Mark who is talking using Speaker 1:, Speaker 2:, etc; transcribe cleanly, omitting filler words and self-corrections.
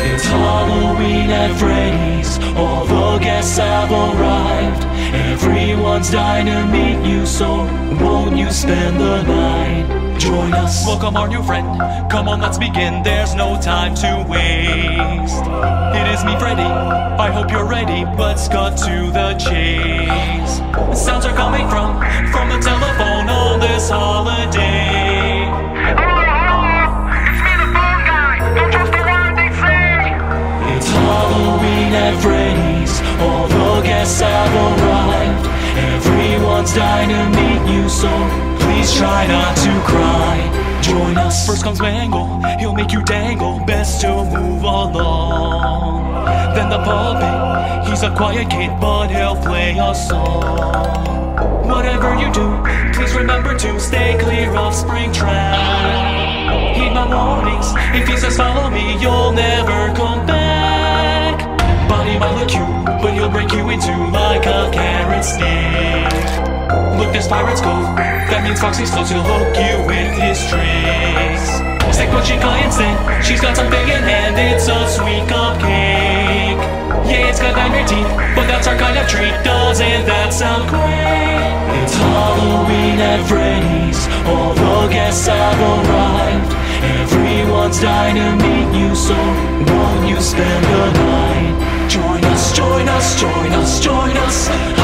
Speaker 1: It's Halloween at Freddy's, all the guests have arrived. Everyone's dying to meet you, so won't you spend the night? Join us.
Speaker 2: Welcome our new friend, come on let's begin, there's no time to waste. It is me, Freddy, I hope you're ready, let's cut to the chase. Sounds are coming from the telephone on this holiday.
Speaker 3: It's me, the phone guy. Don't trust a word they say.
Speaker 1: It's Halloween at Freddy's, all the guests have arrived. Everyone's dying to meet you, so please try not to cry. Join us.
Speaker 2: First comes Mangle, he'll make you dangle, best to move along. Then the puppet, he's a quiet kid, but he'll play a song. Whatever you do, please remember to stay clear of Springtrap. Heed my warnings, if he says follow me, you'll never come back. Body might look cute, but he'll break you in two like a carrot stick. Look, this pirate's code, that means Foxy's close, he'll hook you with his tricks. Stick what she instead, she's got something in hand, it's a sweet cupcake. Yeah, it's got 9 teeth, but that's our kind of treat, doesn't that sound great?
Speaker 1: It's Halloween at Freddy's, all the guests have arrived. Everyone's dying to meet you, so won't you spend the night? Join us, join us, join us, join us.